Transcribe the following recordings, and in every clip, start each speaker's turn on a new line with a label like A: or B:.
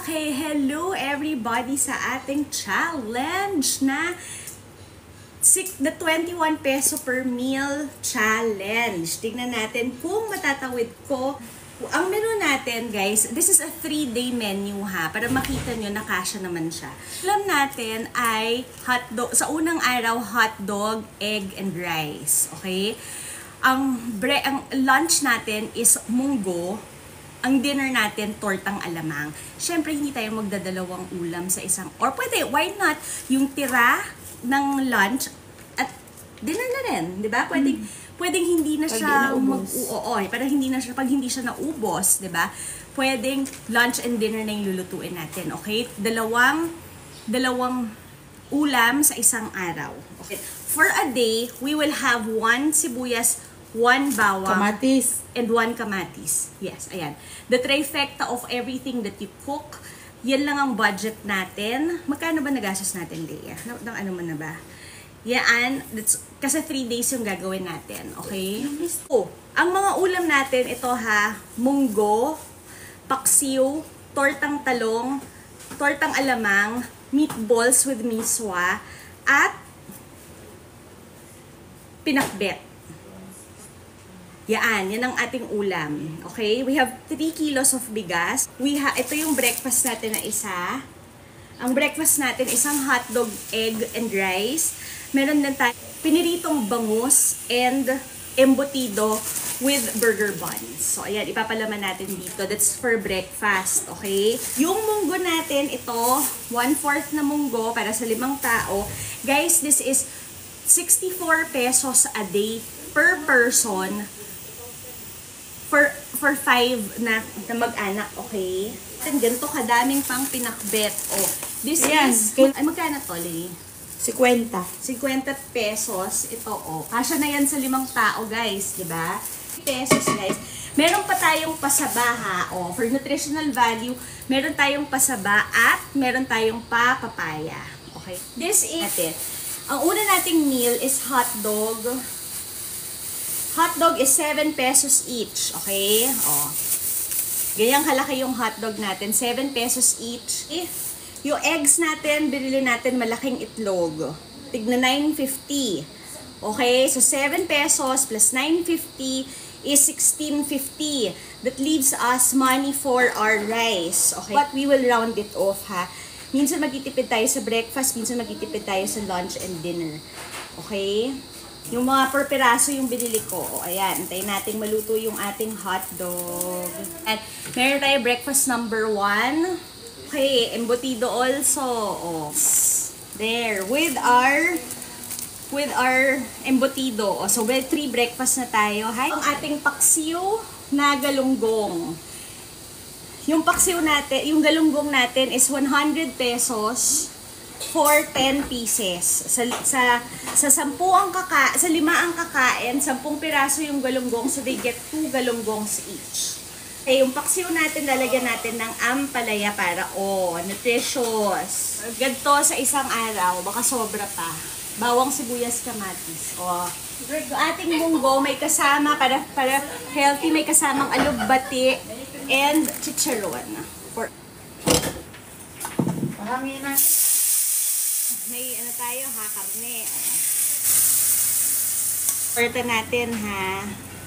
A: Okay, hello everybody sa ating challenge na the 21 peso per meal challenge. Tignan natin kung matatawid ko. Ang menu natin, guys, this is a 3-day menu ha, para makita nyo na kasya naman siya. Alam natin ay hotdog, sa unang araw, hotdog, egg, and rice. Okay? Ang lunch natin is munggo. Ang dinner natin, tortang alamang. Siyempre, hindi tayo magdadalawang ulam sa isang, or pwede, why not, yung tira ng lunch at dinner na rin, di ba? Pwedeng hindi na siya parang hindi na siya, pag hindi siya naubos, di ba? Pwedeng lunch and dinner na yung lulutuin natin, okay? Dalawang ulam sa isang araw. Okay. For a day, we will have 1 sibuyas, 1 bawang,
B: kamatis,
A: and 1 kamatis. Yes, ayan. The trifecta of everything that you cook, yan lang ang budget natin. Magkano ba nagastos natin, Leia? Ano man na ba? Yan, kasi 3 days yung gagawin natin, okay? Ang mga ulam natin, ito ha, munggo, paksiw, tortang talong, tortang alamang, meatballs with miswa, at pinakbet. Yan ang ating ulam. Okay? We have 3 kilos of bigas. Ito yung breakfast natin na isa. Ang breakfast natin, isang hotdog, egg, and rice. Meron din tayo piniritong bangus and embutido with burger buns. So, ayan, ipapalaman natin dito. That's for breakfast, okay? Yung munggo natin, ito, 1/4 na munggo para sa 5 tao. Guys, this is 64 pesos a day per person for 5 na mag-anak, okay? And ganito kadaming pang pinakbet. Oh, this is, ay magkano to, Lee?
B: 50
A: pesos. Ito, oh. Kasya na yan sa 5 tao, guys, di ba? Pesos, guys. Meron pa tayong pasaba, ha? Oh, for nutritional value, meron tayong pasaba at meron tayong papaya. Okay? This is it. Ang una nating meal is hotdog. Hotdog is 7 pesos each. Okay? Oh. Ganyang kalaki yung hotdog natin. 7 pesos each. Yung eggs natin, binili natin malaking itlog. Tigna 9.50. Okay? So, 7 pesos plus 9.50 is 16.50. That leaves us money for our rice. Okay? But we will round it off, ha? Minsan magtitipid tayo sa breakfast, minsan magtitipid tayo sa lunch and dinner. Okay? Yung mga per piraso yung binili ko. O, ayan. Antayin natin maluto yung ating hotdog. At meron tayo breakfast number 1. Okay, embutido also. Oh. There. With our embutido. Oh, so, 3 breakfast na tayo. Hi. Ang ating paksiw na galunggong. Yung paksiw natin, yung galunggong natin is 100 pesos for 10 pieces. Sa 5 ang kakain, 10 piraso yung galunggong, so they get 2 galunggongs each. Okay, yung paksiw natin, lalagyan natin ng ampalaya para, nutritious. Ganito sa isang araw, baka sobra pa. Bawang, sibuyas, kamatis. Yung ating munggo, may kasama, para healthy, may kasamang alugbati and chicharon.
B: Pahangin natin.
A: May tayo ha, karne. Orta natin ha.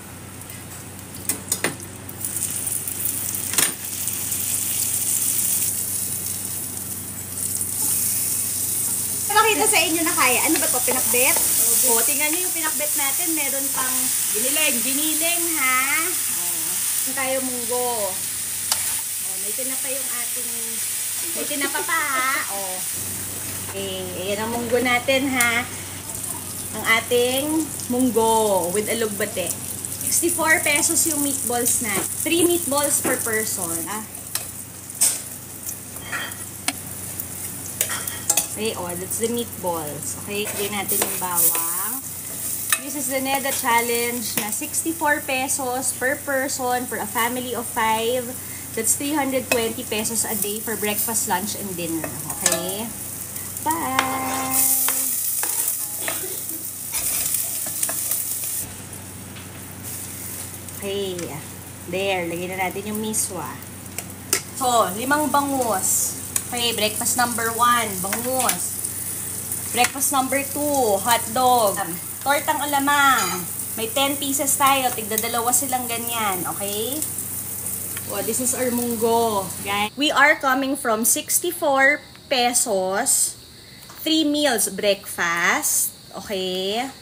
A: Pakita sa inyo na kaya. Ano ba to? Pinakbet? O, tingnan nyo yung pinakbet natin. Meron pang giniling ha. Ano tayo munggo. May tinapa yung ating, may tinapa pa ha. Okay, ayan ang munggo natin ha. Ang ating munggo with alugbate. 64 pesos yung meatballs na. 3 meatballs per person. Okay, that's the meatballs. Okay, gawin natin yung bawang. This is the NEDA challenge na 64 pesos per person for a family of 5. That's 320 pesos a day for breakfast, lunch, and dinner. Okay? Bye! Okay. There. Lagyan na natin yung miswa. So, 5 bangus. Okay, breakfast number 1, bangus. Breakfast number 2, hotdog. Tortang alamang. May 10 pieces tayo. Tigda-2 silang ganyan. Okay? Oh, this is our munggo. Guys. We are coming from 64 pesos. 3 meals. Breakfast. Okay?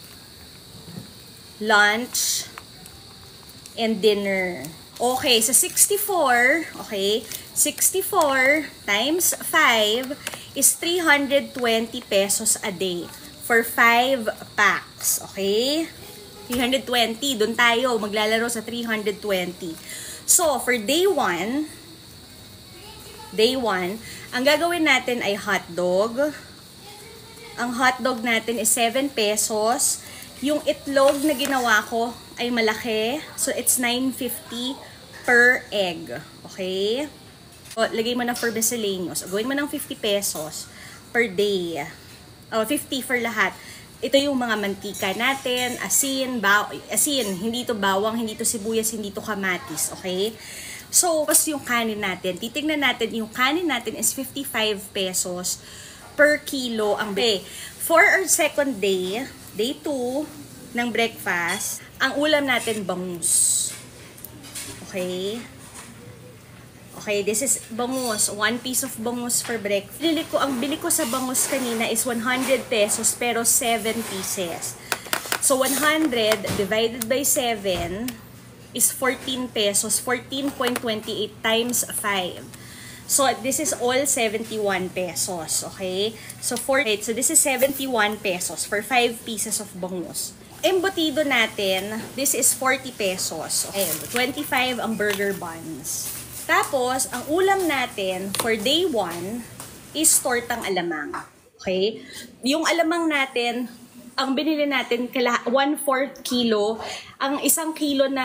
A: Lunch. And dinner. Okay, sa 64, okay, 64 times 5 is 320 pesos a day for 5 packs, okay? 320, doon tayo maglalaro sa 320. So, for day 1, ang gagawin natin ay hotdog. Ang hotdog natin is 7 pesos. Yung itlog na ginawa ko ay malaki. So, it's 9.50 per egg. Okay? O, lagay mo na for miscellaneous. O, gawin mo ng 50 pesos per day. O, 50 for lahat. Ito yung mga mantika natin, asin, hindi to bawang, hindi to sibuyas, hindi to kamatis. Okay? So, pas yung kanin natin. Titignan natin, yung kanin natin is 55 pesos per kilo ang day. For our second day, day 2 ng breakfast, ang ulam natin bangus. Okay? Okay, this is bangus. 1 piece of bangus for breakfast. Ang bili ko sa bangus kanina is 100 pesos pero 7 pieces. So, 100 divided by 7 is 14 pesos. 14.28 times 5. So, this is all 71 pesos. Okay? So, this is 71 pesos for 5 pieces of bangus. Embutido natin, this is 40 pesos. Okay, 25 ang burger buns. Tapos, ang ulam natin for day 1 is tortang alamang. Okay? Yung alamang natin, ang binili natin, 1/4 kilo. Ang 1/4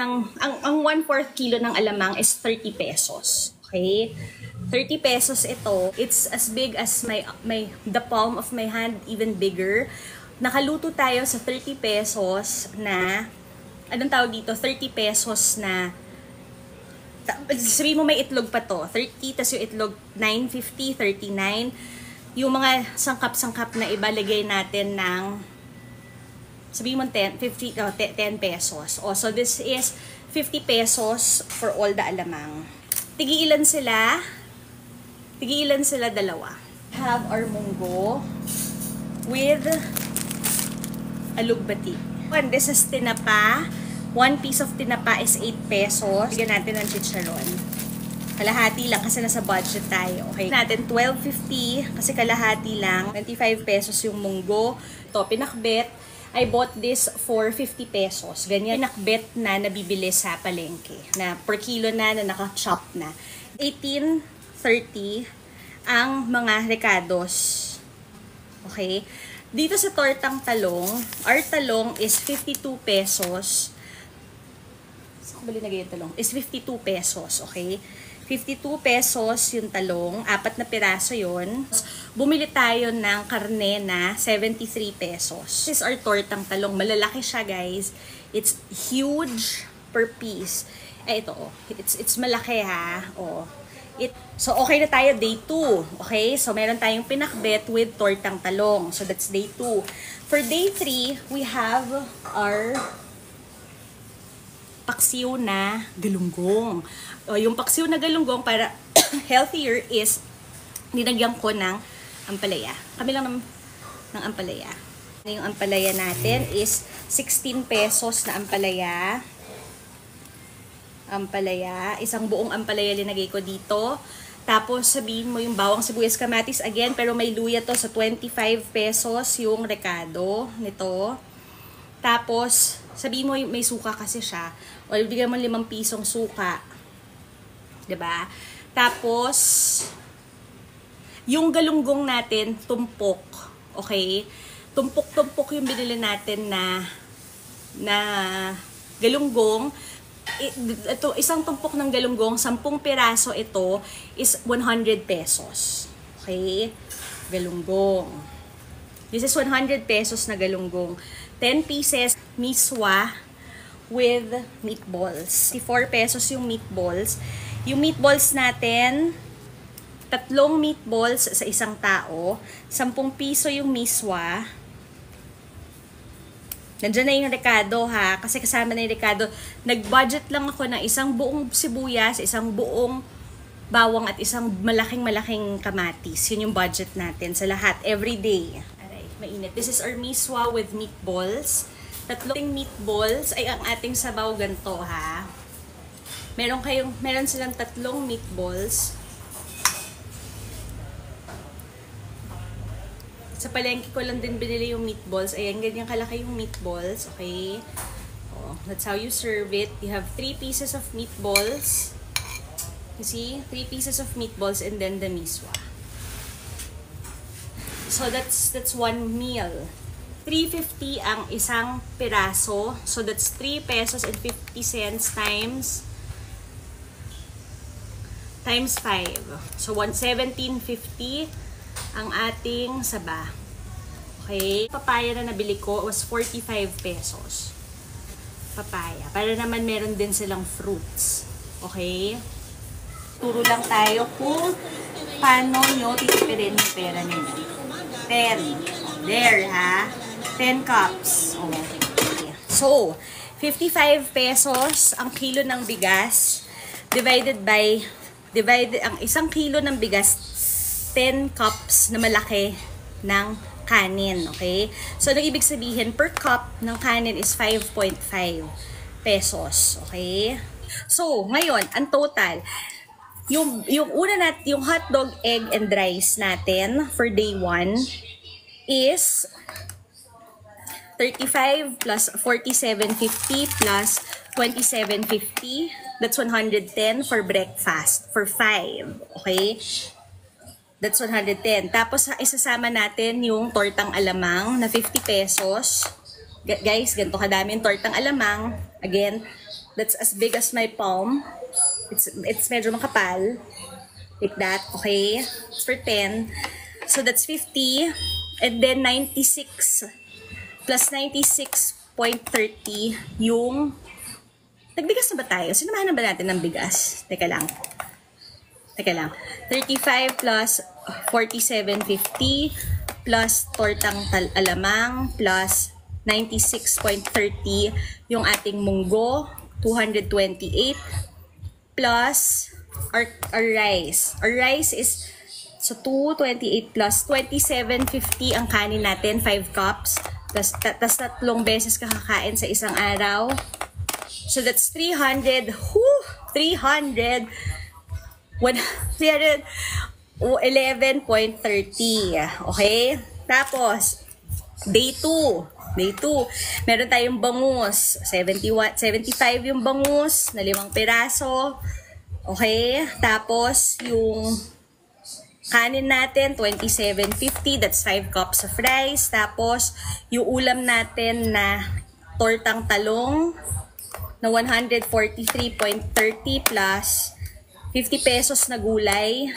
A: kilo ng alamang is 30 pesos. Okay? 30 pesos ito. It's as big as the palm of my hand, even bigger. Nakaluto tayo sa 30 pesos na, anong tawag dito? 30 pesos na, sabihin mo may itlog pa to. 30, tas yung itlog 9.50, 39. Yung mga sangkap-sangkap na ibalagay natin ng, sabihin mo 10 pesos. So this is 50 pesos for all the alamang. Tigiilan sila? Tigiilan sila dalawa. Have our munggo with alugbati. And this is tinapa. 1 piece of tinapa is 8 pesos. Bigyan natin ng chicharon. Kalahati lang kasi nasa budget tayo. Okay. Natin 12.50 kasi kalahati lang. 25 pesos yung munggo. Ito, pinakbet. I bought this for 50 pesos. Ganyan pinakbet na nabibili sa palengke. Na per kilo na naka-chop na. 18.30 ang mga recados. Okay. Dito sa tortang talong, our talong is 52 pesos. Saan ko ba linagay yung talong? Is 52 pesos, okay? 52 pesos yung talong, 4 na piraso yun. Bumili tayo ng karne na 73 pesos. This is our tortang talong. Malalaki siya, guys. It's huge per piece. Ito, it's malaki, ha? Oh. So, okay na tayo day 2. Okay? So, meron tayong pinakbet with tortang talong. So, that's day 2. For day 3, we have our paksiw na galunggong. Yung paksiw na galunggong para healthier is ninagyan ko ng ampalaya. Kami lang ng ampalaya. Yung ampalaya natin is 16 pesos na ampalaya. Isang buong ampalaya linagay ko dito. Tapos sabihin mo yung bawang sibuyas kamatis again, pero may luya to sa 25 pesos yung rekado nito. Tapos sabihin mo may suka kasi siya. O bigyan mo 5 pisong suka. 'Di ba? Tapos yung galunggong natin tumpok. Okay? Tumpok-tumpok yung binili natin na galunggong. Ito, isang tumpok ng galunggong, 10 piraso ito is 100 pesos. Okay? Galunggong. This is 100 pesos na galunggong. 10 pieces miswa with meatballs. 4 pesos yung meatballs. Yung meatballs natin, 3 meatballs sa isang tao. 10 piso yung miswa. Nandiyan na yung rekado ha, kasi kasama na yung rekado. Nag-budget lang ako ng isang buong sibuyas, isang buong bawang at isang malaking kamatis. Yun yung budget natin sa lahat, every day. Alright, mainit. This is our miswa with meatballs. 3 meatballs ay ang ating sabaw ganito ha. Meron silang 3 meatballs. Sa palengke ko lang din binili yung meatballs. Ayan, ganyan kalaki yung meatballs. Okay? Oh, that's how you serve it. You have 3 pieces of meatballs. You see? 3 pieces of meatballs and then the miswa. So, that's 1 meal. 3.50 ang isang piraso. So, that's 3 pesos and 50 cents times 5. So, 17.50 ang ating saba. Okay? Papaya na nabili ko was 45 pesos. Papaya. Para naman meron din silang fruits. Okay? Turo lang tayo kung paano nyo titipirin yung pera ninyo. 10. There, ha? 10 cups. Okay. So, 55 pesos ang kilo ng bigas. Ang isang kilo ng bigas 10 cups na malaki ng kanin, okay? So, ang ibig sabihin, per cup ng kanin is 5.5 pesos, okay? So, ngayon, ang total, yung hotdog, egg, and rice natin for day 1 is 35 plus 47.50 plus 27.50. That's 110 for breakfast, for 5, okay? That's 110. Tapos, isasama natin yung tortang alamang na 50 pesos. Guys, ganito kadami yung tortang alamang. Again, that's as big as my palm. It's medyo makapal. Like that, okay? It's for 10. So, that's 50. And then, 96 plus 96.30 yung... Nagbigas na ba tayo? Sinamahan na ba natin ng bigas? Teka lang. 35 plus 47.50 plus tortang alamang plus 96.30 yung ating munggo, 228 plus our rice. Our rice is so 228 plus 27.50 ang kanin natin, 5 cups. Plus 3 beses kakakain sa isang araw. So that's 300. 11.30. Okay? Tapos, day 2. Meron tayong bangus. 75 yung bangus na 5 piraso. Okay? Tapos, yung kanin natin, 27.50. That's 5 cups of rice. Tapos, yung ulam natin na tortang talong na 143.30 plus 50 pesos na gulay.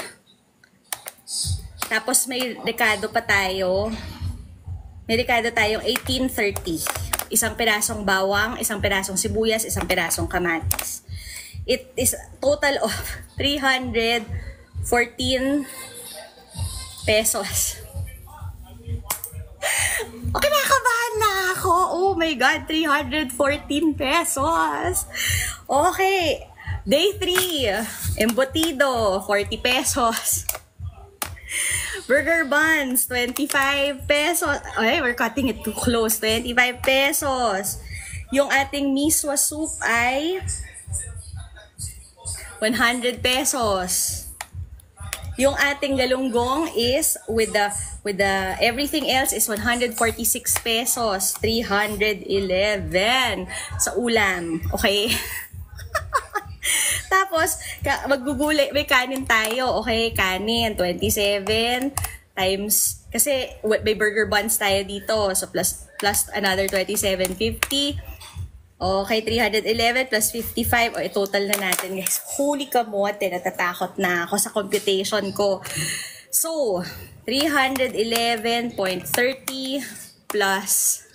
A: Tapos may rekado pa tayo. May rekado tayong 18.30. Isang pirasong bawang, isang pirasong sibuyas, isang pirasong kamatis. It is total of 314 pesos. Okay, nakabahan na ako. Oh my God, 314 pesos. Okay. Day 3, embutido, 40 pesos. Burger buns, 25 pesos. Ay, we're cutting it too close. 25 pesos. Yung ating miswa soup ay 100 pesos. Yung ating galunggong is with the everything else is 146 pesos. 311 sa ulam. Okay? Tapos, maggugulay, may kanin tayo. Okay, kanin, 27 times, kasi may burger buns tayo dito. So, plus another 27.50. Okay, 311 plus 55. O, total na natin, guys. Holy kamote, natatakot na ako sa computation ko. So, 311.30 plus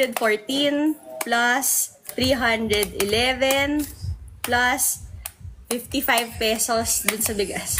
A: 314 plus 311 plus 55 pesos dun sa bigas.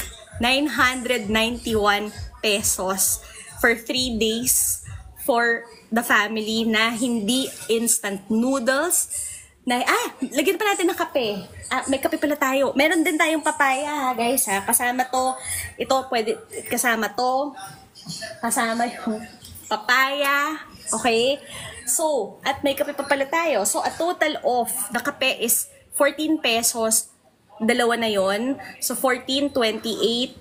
A: 991 pesos for 3 days for the family na hindi instant noodles. Lagyan pa natin ng kape. May kape pala tayo. Meron din tayong papaya, guys, ha. Kasama to. Ito, pwede, kasama to. Kasama yung papaya. Okay? So, at may kape pa pala tayo. So, a total of the kape is 14 pesos. Dalawa na yon. So, 14, 28.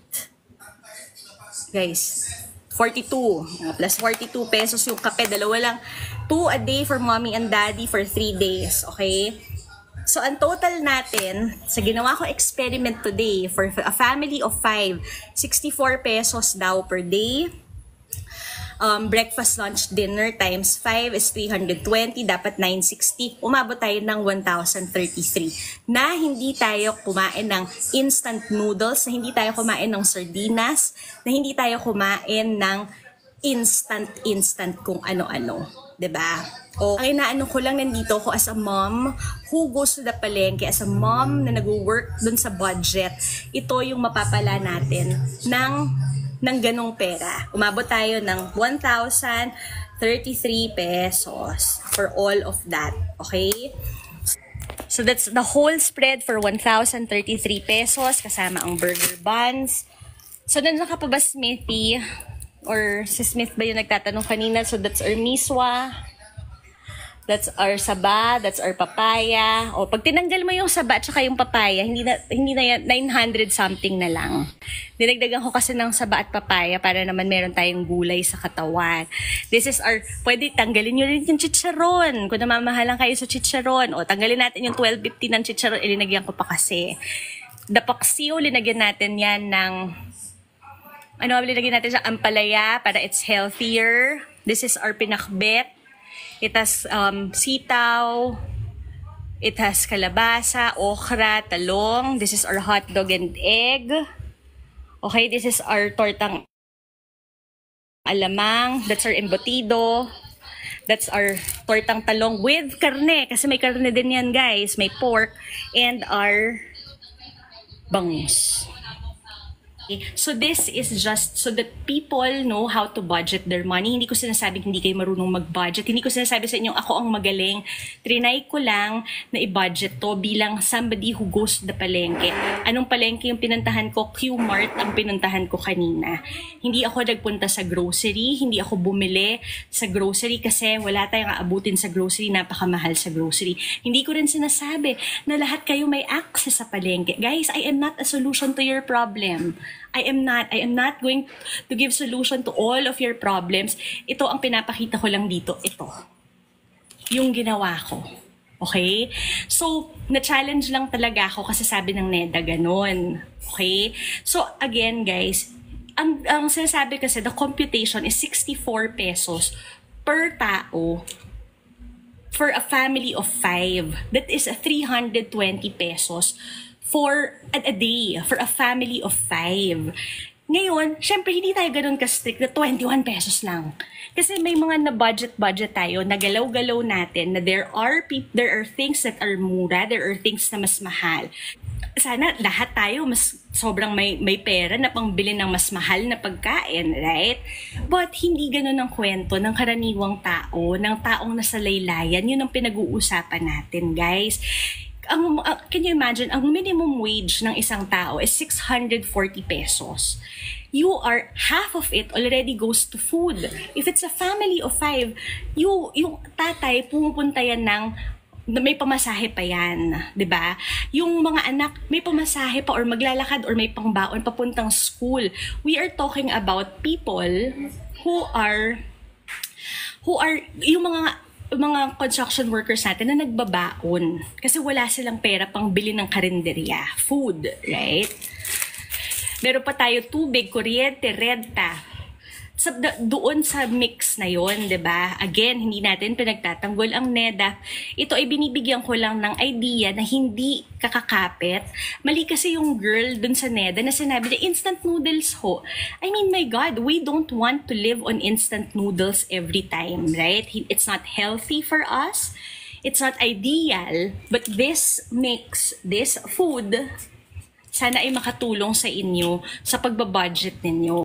A: Guys, 42. Plus 42 pesos yung kape. Dalawa lang. 2 a day for mommy and daddy for 3 days. Okay? So, ang total natin, sa ginawa ko experiment today, for a family of 5, 64 pesos daw per day. Breakfast, lunch, dinner times 5 is 320, dapat 960. Umabot tayo ng 1,033. Na hindi tayo kumain ng instant noodles, na hindi tayo kumain ng sardinas, na hindi tayo kumain ng instant kung ano-ano. 'Di ba? O, ang inaano ko lang, nandito ko as a mom who goes to the palengke, as a mom na nag-work dun sa budget. Ito yung mapapala natin ng ganong pera. Umabot tayo ng 1,033 pesos for all of that. Okay? So that's the whole spread for 1,033 pesos kasama ang burger buns. So nandiyan ka pa ba, Smithy? Or si Smith ba yung nagtatanong kanina? So that's our miswa. That's our saba, that's our papaya. O, pag tinanggal mo yung saba at saka yung papaya, hindi na yan, 900 something na lang. Dinagdagan ko kasi ng saba at papaya para naman meron tayong gulay sa katawan. This is our, pwede tanggalin nyo rin yung chicharon. Kung namamahalan kayo sa chicharon. O, tanggalin natin yung 12.50 ng chicharon, ilinagyan ko pa kasi. The paksiw, linagyan natin yan ng, linagyan natin sa ampalaya para it's healthier. This is our pinakbet. It has sitaw, it has kalabasa, okra, talong. This is our hot dog and egg. Okay, this is our tortang alamang. That's our embutido. That's our tortang talong with karne. Kasi may karne din yan, guys. May pork and our bangus. So this is just so that people know how to budget their money. Hindi ko sinasabing hindi kayo marunong mag-budget. Hindi ko sinasabi sa inyo ako ang magaling. Trinay ko lang na i-budget to bilang somebody who goes to the palengke. Anong palengke yung pinuntahan ko? Q-Mart ang pinuntahan ko kanina. Hindi ako nagpunta sa grocery. Hindi ako bumili sa grocery kasi wala tayong aabutin sa grocery. Napakamahal sa grocery. Hindi ko rin sinasabi na lahat kayo may access sa palengke. Guys, I am not a solution to your problem. I am not going to give solution to all of your problems. Ito ang pinapakita ko lang dito. Ito. Yung ginawa ko. Okay? So, na-challenge lang talaga ako kasi sabi ng NEDA ganun. Okay? So, again guys, ang sinasabi kasi, the computation is 64 pesos per tao for a family of 5. That is 320 pesos for a day, for a family of 5. Ngayon, syempre hindi tayo ganun ka-strict na 21 pesos lang. Kasi may mga na-budget tayo, nagalaw-galaw natin na there are things that are mura, there are things na mas mahal. Sana lahat tayo mas sobrang may pera na pangbili ng mas mahal na pagkain, right? But hindi ganun ang kwento ng karaniwang tao, ng taong nasa laylayan. Yun ang pinag-uusapan natin, guys. Can you imagine, ang minimum wage ng isang tao is 640 pesos. Half of it already goes to food. If it's a family of 5, yung tatay pumupunta yan may pamasahe pa yan, 'di ba? Yung mga anak may pamasahe pa or maglalakad or may pangbaon papuntang school. We are talking about people who are yung mga construction workers natin na nagbabaon kasi wala silang pera pang bili ng karinderya, food, right? Meron pa tayo tubig, kuryente, renta. Doon sa mix na yon, 'di ba? Again, hindi natin pinagtatanggol ang NEDA. Ito ay binibigyan ko lang ng idea na hindi kakakapit. Mali kasi yung girl dun sa NEDA na sinabi na instant noodles ho. I mean, my God, we don't want to live on instant noodles every time, right? It's not healthy for us. It's not ideal, but this mix, this food Sana ay makatulong sa inyo sa pagbabudget ninyo.